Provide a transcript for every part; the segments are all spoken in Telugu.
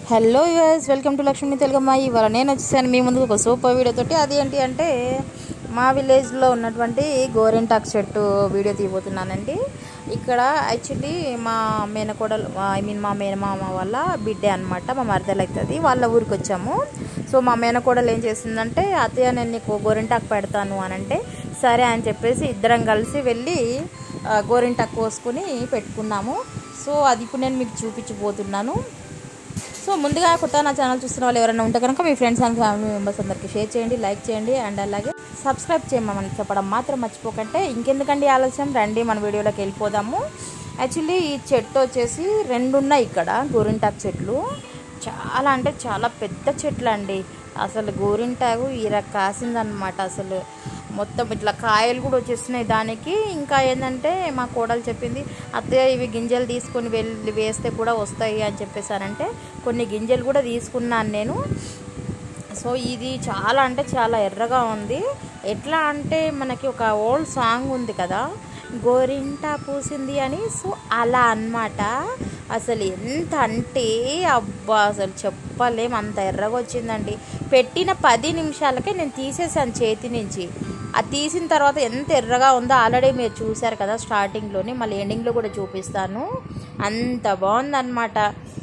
Hello us welcome to Lakshmi Telugamma. ఇవాళ నేను వచ్చేసాను మీ ముందుకు ఒక సూపర్ వీడియోతోటి. అది ఏంటి అంటే మా విలేజ్లో ఉన్నటువంటి గోరింటాకు చెట్టు వీడియో తీయబోతున్నానండి. ఇక్కడ యాక్చువల్లీ మా మేనకోడలు మా మేనమామ వాళ్ళ బిడ్డే అనమాట, మా మరదలు అవుతుంది, వాళ్ళ ఊరికి వచ్చాము. సో మా మేనకోడలు ఏం చేసిందంటే, అత్తయ్య నేను నీకు గోరింటాకు పెడతాను అని అంటే సరే అని చెప్పేసి ఇద్దరం కలిసి వెళ్ళి గోరింటాకు కోసుకుని పెట్టుకున్నాము. సో అది ఇప్పుడు నేను మీకు చూపించబోతున్నాను. సో ముందుగా కొత్త నా ఛానల్ చూస్తున్న వాళ్ళు ఎవరైనా ఉంటే కనుక మీ ఫ్రెండ్స్ అండ్ ఫ్యామిలీ మెంబర్స్ అందరికీ షేర్ చేయండి, లైక్ చేయండి, అండ్ అలాగే సబ్స్క్రైబ్ చేయమని చెప్పడం మాత్రం మర్చిపోకండి. ఇంకెందుకండి ఆలస్యం, రండి మన వీడియోలోకి వెళ్ళిపోదాము. యాక్చువల్లీ ఈ చెట్టు వచ్చేసి రెండు ఉన్నాయి ఇక్కడ, గోరింటాకు చెట్లు. చాలా అంటే చాలా పెద్ద చెట్లు అండి. అసలు గోరింటాకు కాసిందనమాట. అసలు మొత్తం ఇట్లా కాయలు కూడా వచ్చేస్తున్నాయి దానికి. ఇంకా ఏంటంటే మా కోడలు చెప్పింది, అత్తయ్య ఇవి గింజలు తీసుకొని వెళ్ళి వేస్తే కూడా వస్తాయి అని చెప్పేసానంటే కొన్ని గింజలు కూడా తీసుకున్నాను నేను. సో ఇది చాలా అంటే చాలా ఎర్రగా ఉంది. ఎట్లా అంటే మనకి ఒక ఓల్డ్ సాంగ్ ఉంది కదా, గోరింటా పూసింది అని. సో అలా అన్నమాట. అసలు ఎంత అంటే అబ్బా అసలు చెప్పలేం, అంత ఎర్రగా వచ్చిందండి. పెట్టిన 10 నిమిషాలకే నేను తీసేసాను చేతి నుంచి. అది తీసిన తర్వాత ఎంత ఎర్రగా ఉందో ఆల్రెడీ మీరు చూశారు కదా స్టార్టింగ్లోనే, మళ్ళీ ఎండింగ్లో కూడా చూపిస్తాను. అంత బాగుందన్నమాట.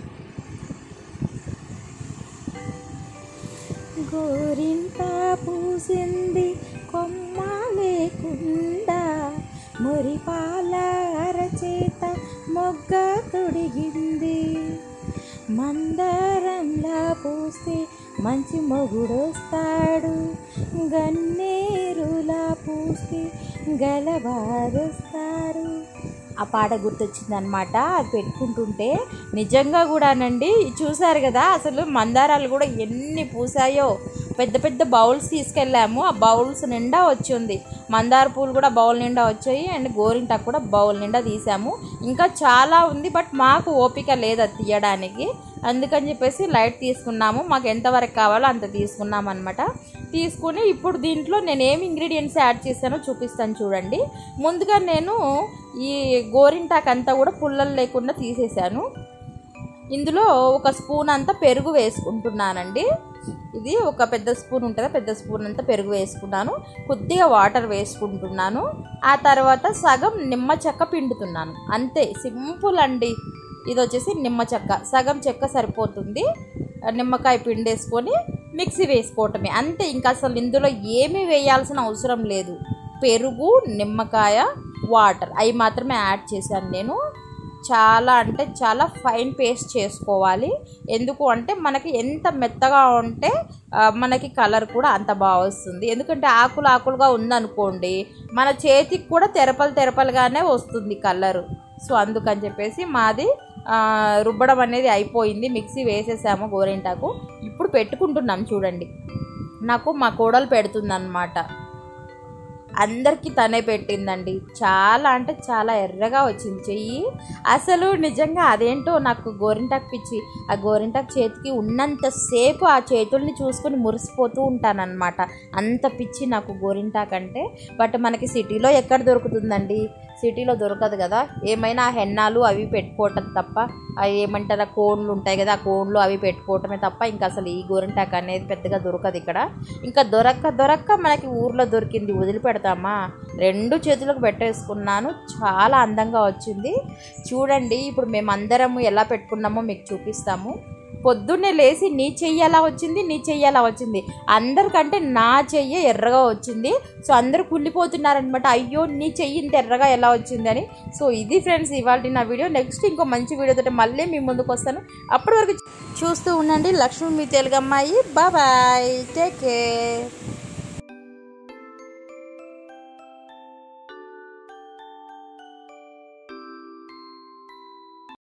గోరింటా పూసింది కొమ్మ లేకుండా, మురిపాల అరచేత మొగ్గ తొడిగింది, మందారంలా పూస్తే మంచి మొగుడొస్తాడు, గన్నేరులా పూస్తే గలవారొస్తారు. ఆ పాట గుర్తొచ్చిందనమాట. అది పెట్టుకుంటుంటే నిజంగా కూడానండి. చూసారు కదా అసలు మందారాలు కూడా ఎన్ని పూసాయో. పెద్ద పెద్ద బౌల్స్ తీసుకెళ్ళాము, ఆ బౌల్స్ నిండా వచ్చింది. మందార పూలు కూడా బౌల్ నిండా వచ్చాయి, అండ్ గోరింటాకు కూడా బౌల్ నిండా తీసాము. ఇంకా చాలా ఉంది, బట్ మాకు ఓపిక లేదు అది తీయడానికి. అందుకని చెప్పేసి లైట్ తీసుకున్నాము. మాకు ఎంతవరకు కావాలో అంత తీసుకున్నాం అనమాట. తీసుకుని ఇప్పుడు దీంట్లో నేను ఏమి ఇంగ్రీడియంట్స్ యాడ్ చేశానో చూపిస్తాను చూడండి. ముందుగా నేను ఈ గోరింటాకు అంతా కూడా పుల్లలు లేకుండా తీసేసాను. ఇందులో ఒక స్పూన్ అంతా పెరుగు వేసుకుంటున్నానండి. ఇది ఒక పెద్ద స్పూన్ ఉంటుంది, పెద్ద స్పూన్ అంతా పెరుగు వేసుకున్నాను. కొద్దిగా వాటర్ వేసుకుంటున్నాను. ఆ తర్వాత సగం నిమ్మ చెక్క పిండుతున్నాను. అంతే, సింపుల్ అండి. ఇది వచ్చేసి నిమ్మ చెక్క, సగం చెక్క సరిపోతుంది. నిమ్మకాయ పిండేసుకొని మిక్సీ వేసుకోవటమే అంతే. ఇంకా అసలు ఇందులో ఏమీ వేయాల్సిన అవసరం లేదు. పెరుగు, నిమ్మకాయ, వాటర్ అవి మాత్రమే యాడ్ చేశాను నేను. చాలా అంటే చాలా ఫైన్ పేస్ట్ చేసుకోవాలి. ఎందుకు అంటే మనకి ఎంత మెత్తగా ఉంటే మనకి కలర్ కూడా అంత బాగా వస్తుంది. ఎందుకంటే ఆకులు ఆకులుగా ఉందనుకోండి, మన చేతికి కూడా తెరపలుగానే వస్తుంది కలరు. సో అందుకని చెప్పేసి మాది రుబ్బడం అనేది అయిపోయింది. మిక్సీ వేసేసాము గోరింటాకు. ఇప్పుడు పెట్టుకుంటున్నాం చూడండి. నాకు మా కోడలు పెడుతుందన్నమాట. అందరికీ తనే పెట్టిందండి. చాలా అంటే చాలా ఎర్రగా వచ్చింది చెయ్యి. అసలు నిజంగా అదేంటో నాకు గోరింటాకు పిచ్చి. ఆ గోరింటాకు చేతికి ఉన్నంతసేపు ఆ చేతుల్ని చూసుకొని మురిసిపోతూ ఉంటానన్నమాట. అంత పిచ్చి నాకు గోరింటాకు అంటే. బట్ మనకి సిటీలో ఎక్కడ దొరుకుతుందండి, సిటీలో దొరకదు కదా. ఏమైనా హెన్నాలు అవి పెట్టుకోవటం తప్ప, అవి ఏమంటారా కోన్లు ఉంటాయి కదా, ఆ కోన్లు అవి పెట్టుకోవటమే తప్ప ఇంకా అసలు ఈ గోరింటాకు అనేది పెద్దగా దొరకదు ఇక్కడ. ఇంకా దొరక్క మనకి ఊర్లో దొరికింది వదిలిపెడతామా, 2 చేతులకు పెట్టేసుకున్నాను. చాలా అందంగా వచ్చింది చూడండి. ఇప్పుడు మేమందరము ఎలా పెట్టుకున్నామో మీకు చూపిస్తాము. పొద్దున్నే లేచి నీ చెయ్యి ఎలా వచ్చింది, నీ చెయ్యి ఎలా వచ్చింది, అందరికంటే నా చెయ్యి ఎర్రగా వచ్చింది. సో అందరూ కుళ్ళిపోతున్నారనమాట, అయ్యో నీ చెయ్యి ఇంత ఎర్రగా ఎలా వచ్చింది అని. సో ఇది ఫ్రెండ్స్ ఇవాళ నా వీడియో. నెక్స్ట్ ఇంకో మంచి వీడియోతో మళ్ళీ మీ ముందుకు వస్తాను. అప్పటి వరకు చూస్తూ ఉండండి Lakshmi Telugammayi. Bye, take care.